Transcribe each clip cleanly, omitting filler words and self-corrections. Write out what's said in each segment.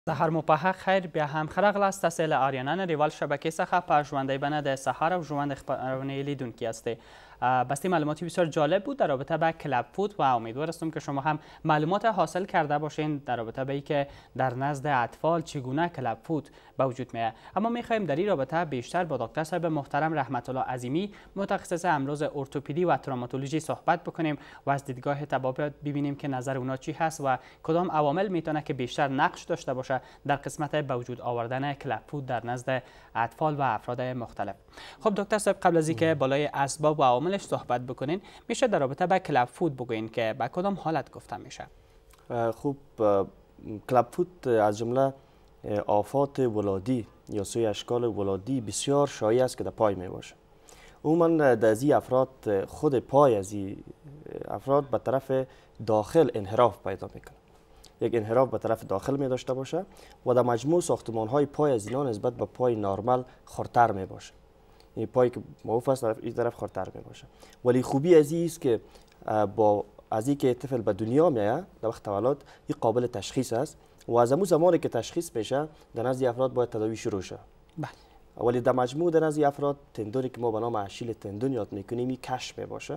سحر مو خیر بیا هم خرق است تسهیل آریانان ریوال شبکه سخه پژوهنده بنده سحر و جوان خبرونه لیدونکی است. بسته معلوماتی بسیار جالب بود در رابطه با کلاب فوت و امیدوار هستم که شما هم معلومات حاصل کرده باشین در رابطه با اینکه در نزد اطفال چگونه کلاب فوت به وجود میاد. اما میخوایم در این رابطه بیشتر با دکتر صاحب محترم رحمت الله عظیمی متخصص امراض ارتوپدی و تروماتولوژی صحبت بکنیم و از دیدگاه طبابت ببینیم که نظر اونا چی هست و کدام عوامل میتونه که بیشتر نقش داشته باشه در قسمت به وجود آوردن کلاب فوت در نزد اطفال و افراد مختلف. خب دکتر صاحب قبل از اینکه بالای اسباب و عواملش صحبت بکنین میشه در رابطه با کلاب فوت بگوین که به کدام حالت گفته میشه؟ خوب، کلاب فوت از جمله آفات ولادی یا سوی اشکال ولادی بسیار شایع است که در پای می باشه. عموما در از افراد خود پای از افراد به طرف داخل انحراف پیدا میکنه. یک انحراف به طرف داخل می داشته باشه و در مجموع ساختمان های پای از اینا نسبت به پای نرمال خردتر می باشه. این پای که معروف است این طرف خردتر می باشه. ولی خوبی از این است که با از اینکه طفل به دنیا میاد در وقت تولد این قابل تشخیص است و از اون زمانی که تشخیص میشه در نزد افراد باید تداوی شروع شه. ولی در مجموع در نزد افراد تندونی که ما به نام اشیل تندون یاد میکنیم این کشف می باشه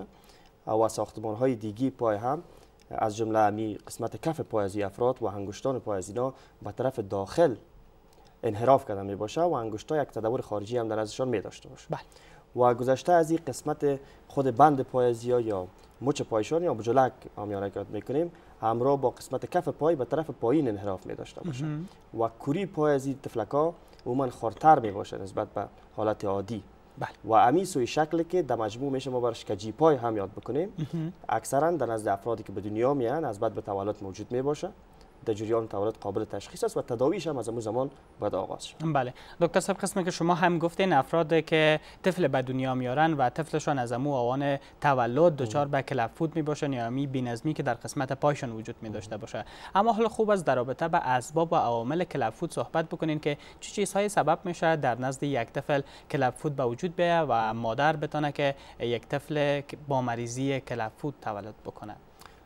و ساختمان های دیگی پای هم از جمله امی قسمت کف پای از افراد و انگشتان پای از اینا به طرف داخل انحراف کرده می باشه و انگشتا یک تداور خارجی هم در ازشان می داشته باشه. و گذشته از این قسمت خود بند پای از یا مچ پایشان یا بجلک آمیانه که میکنیم همراه با قسمت کف پای به طرف پایین انحراف می داشته باشه و کوری پای از تفلکا عموما خردتر می باشه نسبت به حالت عادی. و امی سوی شکلی که در مجموع میشه ما برش کجی پای هم یاد بکنیم. اکثرا در نزد افرادی که به دنیا میان از بعد به تولد موجود می باشه. در جریان تولد قابل تشخیص است و تداویش هم از اون زمان باید آغاز شد. بله دکتر صاحب، قسمی که شما هم گفتین افراد که طفل به دنیا میارن و طفلشان از امو آوان تولد دچار به کلاب فوت می باشن یا می بی‌نظمی که در قسمت پایشان وجود می داشته باشه. اما حالا خوب است در رابطه با اسباب و عوامل کلاب فوت صحبت بکنین که چه چیزهای سبب میشه در نزد یک طفل کلاب فوت به وجود بیاد و مادر بتونه که یک طفل با مریضی کلاب فوت تولد بکنه.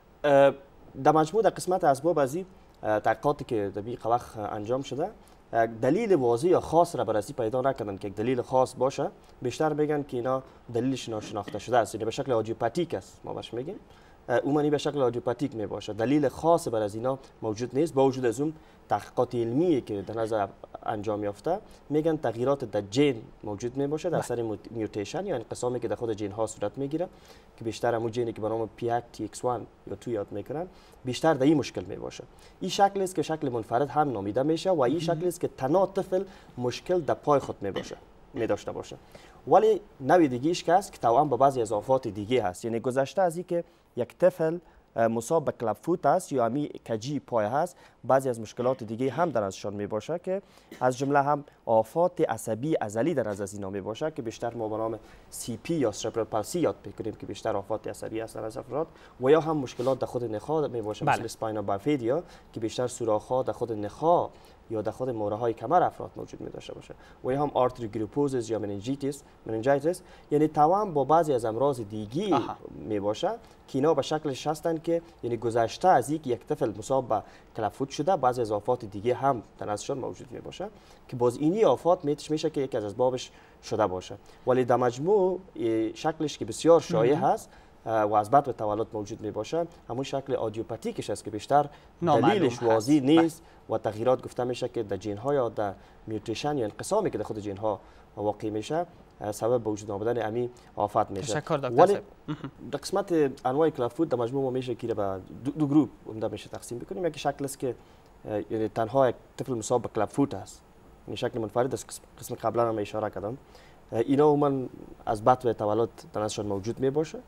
در مجموع در قسمت اسباب ازی تحقیقاتی که در بیق وقت انجام شده دلیل واضح یا خاص را بررسی پیدا نکردن که یک دلیل خاص باشه. بیشتر میگن که اینا دلیلش ناشناخته شده است، یعنی به شکل آدیوپاتیک است. ما باش میگیم عمومی به شکل آدیوپاتیک می باشه، دلیل خاص بر از اینا موجود نیست. با وجود از اون تحقیقات علمی که در نظر انجام یافته میگن تغییرات در ژن موجود می باشه در اثر میوتیشن یا انقسامی که در خود ژن ها صورت میگیره که بیشتر همون ژنی که به نام PAC-TX1 یا 2 یاد میکنن بیشتر در این مشکل می باشه. این شکل است که شکل منفرد هم نامیده میشه و این شکل است که تنها طفل مشکل در پای خود می داشته باشه. ولی نوع دیگه‌اش که است که توأم با بعضی از آفات دیگه هست. یعنی گذشته از اینکه یک طفل مصاب به کلاب فوت است یا امی کجی پای هست، بعضی از مشکلات دیگه هم در ازشان می باشه که از جمله هم آفات عصبی ازلی در از اینا می باشه که بیشتر ما به نام CP یا سربرال پالسی یاد میکنیم که بیشتر آفات عصبی هست در از افراد و یا هم مشکلات در خود نخاع می باشه مثل اسپاینا بایفیدیا که بیشتر سوراخ‌ها در خود نخاع یا در خود موره های کمر افراد موجود می داشته باشه و یا هم آرتری گروپوزیس یا مننجایتیس یعنی توأم با بعضی از امراض دیگی می باشه که اینا به شکلش هستند که یعنی گذشته از اینکه یک طفل مصاب به کلاب فوت شده بعضی از آفات دیگه هم در ازشان موجود می باشه که باز اینی آفات میشه که یکی از اسبابش شده باشه. ولی در مجموع شکلش که بسیار شایع هست و از بعد به تولد موجود می باشه همون شکل آدیوپاتیکش است که بیشتر دلیلش واضح نیست و تغییرات گفته میشه که در ژن ها یا در میوتیشن یا انقسامی که در خود ژن ها واقع میشه سبب به وجود آمدن امی آفات میشه. ولی در قسمت انواع کلاب فوت در مجموع ما میشه که به دو گروه عمده میشه تقسیم بکنیم. یکی شکل است که یعنی تنها یک طفل مصاب به کلاب فوت است، این شکل منفرد است. قسم قبلا هم اشاره کردم اینا عموما از بعد به تولد در ازشان موجود می باشه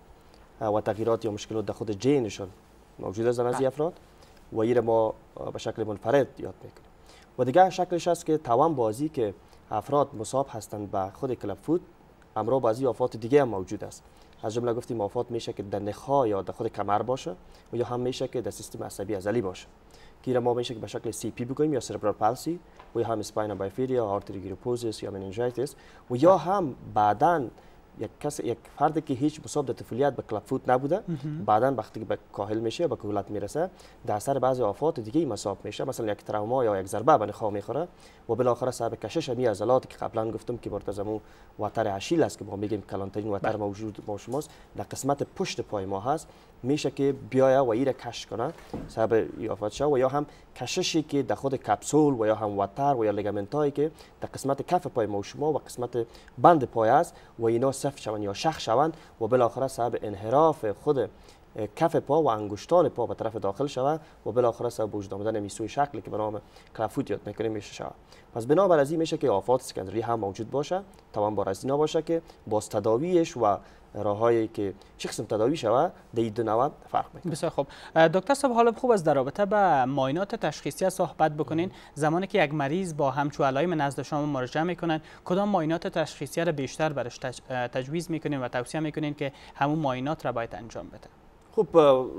و تغییرات یا مشکلات در خود ژنشان موجود است در نزد افراد و این ما به شکل منفرد یاد میکنیم. و دیگه شکلش است که توأم بازی که افراد مصاب هستند به خود کلاب فوت همراه بعضی آفات دیگه هم موجود است. از جمله گفتیم آفات میشه که در نخاع یا در خود کمر باشه و یا هم میشه که در سیستم عصبی عضلی باشه که ما میشه که به شکل CP بگوییم یا سربرال پالسی و یا هم اسپاینا بایفیدیا، آرتری گروپوزیس یا مننجایتیس و یا هم بعداً یک فردی که هیچ مصاب به طفولیت به کلاب فوت نبوده، بعدا وقتی که به کاهل میشه به کهولت میرسه در اثر بعضی آفات دیگه مصاب میشه، مثلا یک تروما یا یک ضربه به نخا میخوره و بالاخره سبب کشش می عضلاتی که قبلا گفتم که مرتضی وتر اشیل است که ما میگیم کلانترین وتر موجود با شماست، در قسمت پشت پای ما هست، میشه که بیاید و ایره کش کنه سبب آفات شه، و یا هم کششی که در خود کپسول و یا هم وتر و یا لیگامنت هایی که در قسمت کف پای ما شما و قسمت بند پای است و اینا سفت شوند یا شخ شوند و بالاخره سبب انحراف خود کف پا و انگشتان پا به طرف داخل شود و بالاخره سبب وجود آمدن میسوی شکلی که به نام کلاب فوت یاد میکنیم میشه شود. پس بنابر از این میشه که آفات سکندری هم موجود باشه، توان بار از اینا باشه که باز تداویش و راههایی که چه قسم تداوی شود در این دو نوع فرق میکنه. بسیار خوب. دکتر صاحب حالا خوب است در رابطه با معاینات تشخیصی صحبت بکنین. زمانی که یک مریض با همچو علائم نزد شما مراجعه میکنن کدام معاینات تشخیصی را بیشتر برش تجویز میکنین و توصیه میکنین که همون معاینات را باید انجام بده؟ خب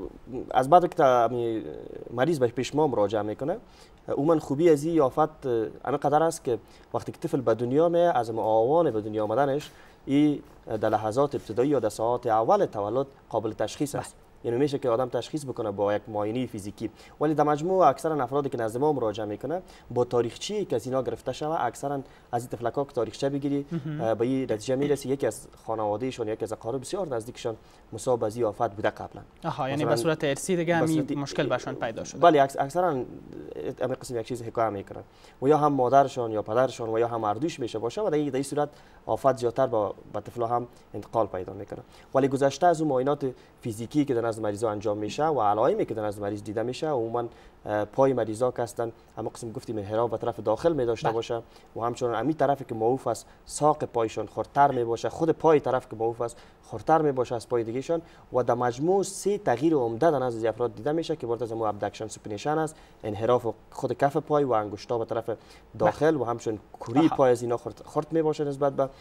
از بعد که مریض به پیش ما مراجعه میکنه عموما خوبی از این آفت همین قدر است که وقتی که طفل به دنیا می از آوان به دنیا آمدنش این در لحظات ابتدایی یا در ساعات اول تولد قابل تشخیص است. یعنی میشه که آدم تشخیص بکنه با یک معاینه فیزیکی، ولی در مجموع اکثرا افرادی که نزد ما مراجعه میکنه با تاریخچه‌ای که از اینا گرفته شوه اکثرا از این طفلکا که تاریخچه بگیری به این نتیجه میرسی یکی از خانوادهشان یکی از اقارب بسیار نزدیکشان مصاب از این آفت بوده قبلا. یعنی به صورت ارثی دیگه همین مشکل برشان پیدا شده. بله اکثرا همین قسم یک چیز حکایت میکنن و یا هم مادرشان یا پدرشان و یا هم اردوش میشه باشه و در این صورت آفت زیادتر به طفلا هم انتقال پیدا میکنه. ولی گذشته از اون معاینات فیزیکی که در نزد مریضا انجام میشه و علائمی که در نزد مریض دیده میشه عموما پای مریضا که هستن اما قسم گفتیم انحراف به طرف داخل می داشته باشه و همچنین امی طرفی که معروف است ساق پایشون خردتر می باشه، خود پای طرف که معروف است خردتر می باشه از پای دیگهشون و در مجموع سه تغییر عمده در نزد افراد دیده میشه که وارد از ابدکشن سپینیشن است، انحراف خود کف پای و انگشتا به طرف داخل و همچنین کوری پای از اینا خرد می باشه نسبت به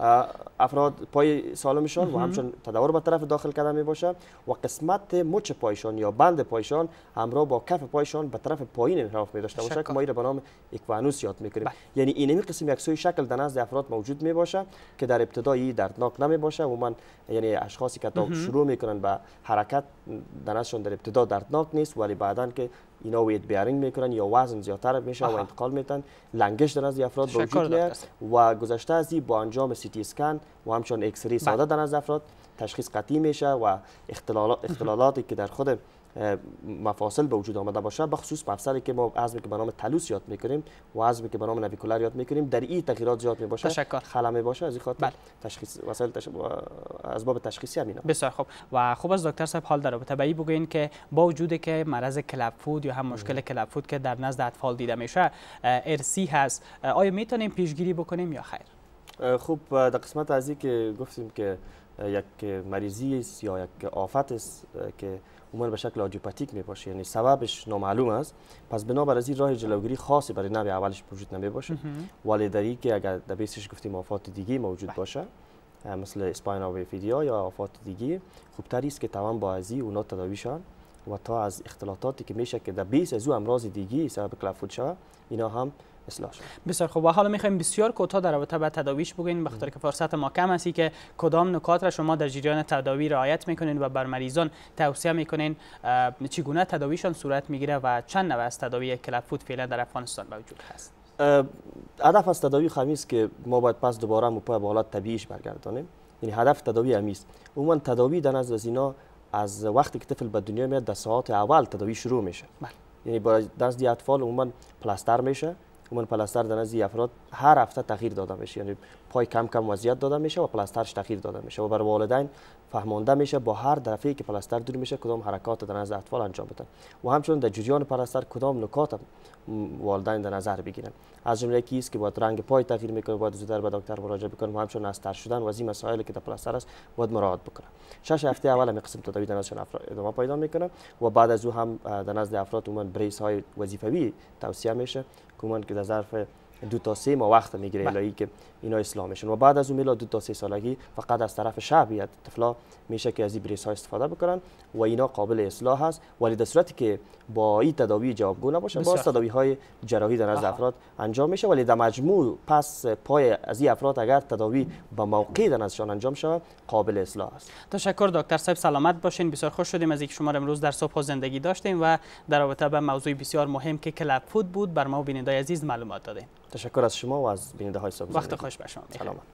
افراد پای سالمشان و همچنین تداور به طرف داخل کرده می باشه و قسمت مچ پایشان یا بند پایشان همراه با کف پایشان به طرف پایین انحراف می داشته باشه که ما این را به نام اکوانوس یاد میکنیم. یعنی این قسم یک سوی شکل در نزد افراد موجود می باشه که در ابتدایی دردناک نمی باشه و من یعنی اشخاصی که تا شروع میکنن به حرکت در نزدشان در ابتدا دردناک نیست ولی بعداً که اینا ویت بیارینگ میکنن یا وزن زیادتر میشه و انتقال میتن لنگش در نزد افراد به وجود میاد و گذشته از این با انجام سی تی اسکن و همچنین ایکس ری ساده در نزد افراد تشخیص قطعی میشه و اختلالاتی که در خود مفاصل به وجود آمده باشه بخصوص مفصلی که ما عظمی که به نام تلوس یاد میکنیم و عظمی که به نام نویکولار یاد میکنیم در این تغییرات زیاد می باشه خلل می باشه از این خاطر تشخیص وسایل اسباب تشخیصی همینا. بسیار خوب. و خوب از دکتر صاحب حال در رابطه با این بگوین که با وجودی که مرض کلاب فوت یا هم مشکل کلاب فوت که در نزد اطفال دیده میشه ارثی هست، آیا میتونیم پیشگیری بکنیم یا خیر؟ خوب در قسمت از این که گفتیم که یک مریضی است یا یک آفت است که عموما به شکل آجیوپاتیک می باشه یعنی سببش نامعلوم است، پس بنابر از این راه جلوگیری خاصی برای نوع اولش وجود نمی باشه ولی در این که اگر در بیسش گفتیم آفات دیگه موجود باشه مثل اسپاینال بیفیدیا یا آفات دیگه خوبتر است که توان با ازی اونا تداویشان و تا از اختلاطاتی که میشه که در بیس از او امراض دیگه سبب کلاب فوت شود اینا هم اصلاح شد. بسیار خوب. و حالا میخوایم بسیار کوتاه در رابطه با تداویش بگوین بخاطر که فرصت ما کم است که کدام نکات را شما در جریان تداوی رعایت میکنین و بر مریضان توصیه میکنین چگونه تداویشان صورت میگیره و چند نوع از تداوی کلاب فوت فعلا در افغانستان موجود هست؟ هدف از تداوی خمیس که ما باید پس دوباره مو به حالت طبیعیش برگردانیم، یعنی هدف تداوی همیست. عموما تداوی در نزد از اینا از وقتی که طفل به دنیا میاد در ساعات اول تداوی شروع میشه. یعنی برای نزد اطفال عموما پلاستر میشه، عموما پلاستر در نزد افراد هر هفته تغییر داده میشه، یعنی پای کم کم وضعیت داده میشه و پلاسترش تغییر داده میشه و برای والدین فهمانده میشه با هر دفعه که پلاستر دور میشه کدام حرکات در نزد اطفال انجام بدن و همچنین در جریان پلاستر کدام نکات والدین در نظر بگیرن. از جمله یکی است که باید رنگ پای تغییر میکنه، باید زودتر به دکتر مراجعه بکنه و همچنین از تر شدن و از این مسائل که در پلاستر است باید مراعات بکنه. 6 هفته اول می قسم تداوی در نزد افراد ادامه پیدا میکنه و بعد از او هم در نزد افراد عموما بریس های وظیفوی توصیه میشه که عموما که در ظرف 2 تا 3 ماه وقت میگیره الهی که اینا اصلاح میشن و بعد از اون میلاد 2 تا 3 سالگی فقط از طرف شعب طفلا میشه که از این بریس ها استفاده بکنن و اینا قابل اصلاح هست، ولی در صورتی که با این تداوی جوابگو نباشه باز تداوی های جراحی در نزد افراد انجام میشه، ولی در مجموع پس پای از این افراد اگر تداوی با موقع در نزدشان انجام شود قابل اصلاح است. تشکر دکتر صاحب، سلامت باشین. بسیار خوش شدیم از اینکه شما را امروز در صبح زندگی داشتیم و در رابطه با موضوع بسیار مهم که کلب فود بود بر ما بیننده عزیز معلومات دادین. تشکر از شما و از بیننده های صبح. وقت خوش به شما. سلام.